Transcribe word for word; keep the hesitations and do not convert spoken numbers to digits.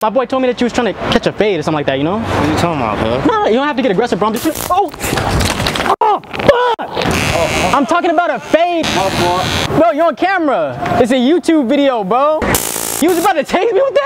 My boy told me that you was trying to catch a fade or something like that, you know? What are you talking about, cuz? Nah, you don't have to get aggressive, bro. I'm just, oh! Oh, fuck! Oh, I'm talking about a fade. Bro, you're on camera. It's a YouTube video, bro. You was about to tase me with that?